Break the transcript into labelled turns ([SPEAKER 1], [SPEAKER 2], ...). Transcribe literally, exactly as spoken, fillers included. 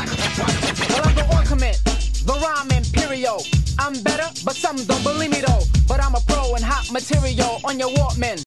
[SPEAKER 1] Well, I'm the ornament, the rhyme imperial. I'm better, but some don't believe me though. But I'm a pro in hot material on your Walkman.